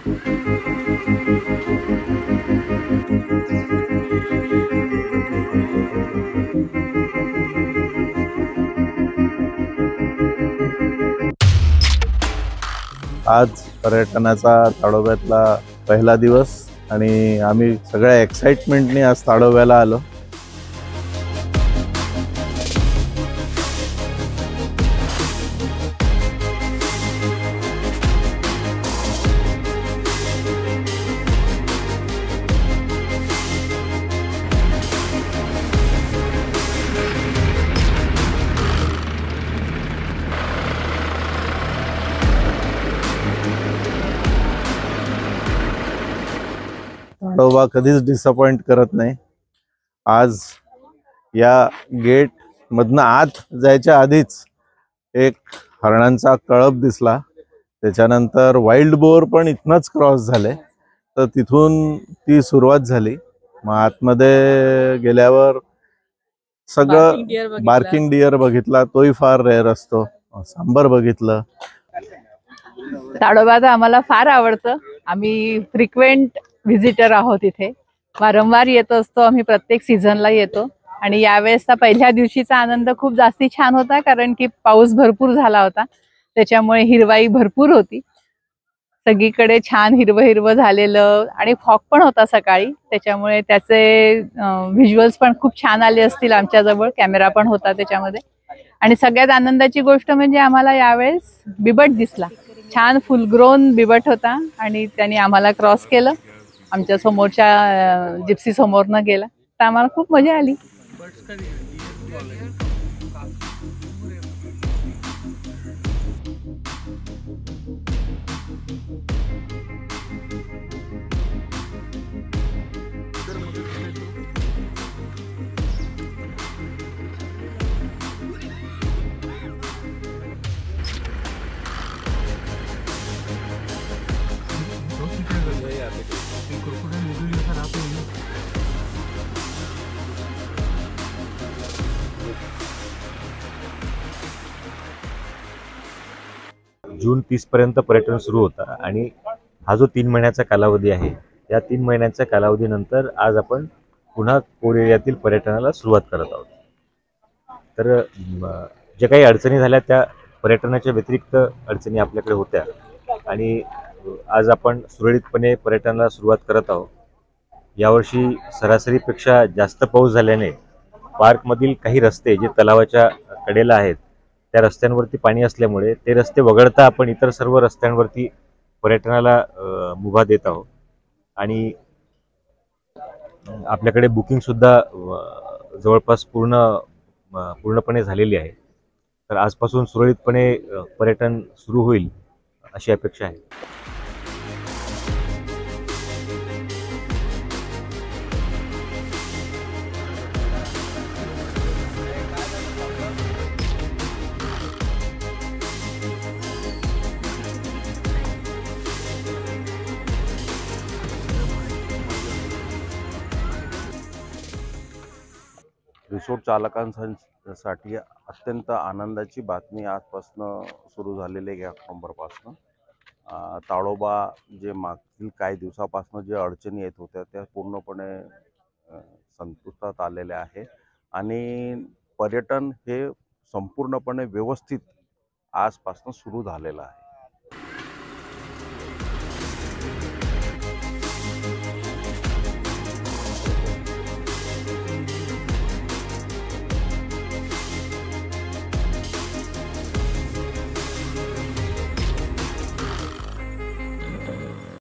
आज पर्यटनाचा ताडोब्यातला पहिला दिवस आणि आम्ही सगळ्या एक्साइटमेंटने आज ताडोब्याला आलो। ताडोबा कधीच डिसअपॉइंट करत नाही। आज या गेट मधनं आत जायच्या आधीच एक हरणांचा कळप दिसला, त्याच्यानंतर वाईल्ड बोर पण इथनच क्रॉस झाले, तर तिथून ती सुरुवात झाली। मग आतमध्ये गेल्यावर सगळं बार्किंग डिअर बघितला, तोही फार रेअर असतो। सांबर बघितलं। ताडोबा तर आम्हाला फार आवडतं। आम्ही फ्रिक्वेंट व्हिजिटर आहोत, इथे वारंवार येत असतो। आम्ही प्रत्येक सीझनला येतो आणि यावेळेसचा पहिल्या दिवशीचा आनंद खूप जास्ती छान होता, कारण की पाऊस भरपूर झाला होता, त्याच्यामुळे हिरवाई भरपूर होती। सगळीकडे छान हिरवं हिरवं झालेलं आणि फॉग पण होता सकाळी, त्याच्यामुळे त्याचे व्हिज्युअल्स पण खूप छान आले असतील। आमच्याजवळ कॅमेरा पण होता त्याच्यामध्ये। आणि सगळ्यात आनंदाची गोष्ट म्हणजे आम्हाला यावेळेस बिबट दिसला। छान फुल ग्रोन बिबट होता आणि त्यांनी आम्हाला क्रॉस केलं, आमच्या समोरच्या जिप्सी समोरनं गेला, तर आम्हाला खूप मजा आली। जून 30 पर्यंत पर्यटन सुरू होतं आणि हा जो 3 महिन्याचा कालावधी आहे, या 3 महिन्यांच्या कालावधीनंतर आज आपण पुन्हा कोर एरियातील पर्यटनाला सुरुवात करत आहोत। तर जे काही अडचणी झाल्या त्या पर्यटनाच्या व्यतिरिक्त अडचणी आपल्याकडे होत्या आणि आज आपण सुरळीतपणे पर्यटनाला सुरुवात करत आहोत। यावर्षी सरासरीपेक्षा जास्त पाऊस झाल्याने पार्कमधील काही रस्ते जे तलावाच्या कडेला आहेत, त्या रस्त्यांवरती पाणी असल्यामुळे ते रस्ते वगळता आपण इतर सर्व रस्त्यांवरती पर्यटनाला मुभा देत आहोत। आणि आपल्याकडे बुकिंग सुद्धा जवळपास पूर्णपणे झालेली आहे। तर आजपासून सुरळीतपणे पर्यटन सुरू होईल अशी अपेक्षा आहे। रिसोर्ट चालकांसाठी अत्यंत आनंदाची बातमी आजपासून सुरू झालेली आहे। 1 ऑक्टोबरपासून ताडोबा जे मागील काही दिवसापासून जे अडचणी येत होत्या त्या पूर्णपणे संपुष्टात आलेल्या आहे आणि पर्यटन हे संपूर्णपणे व्यवस्थित आजपासून सुरू झालेलं आहे।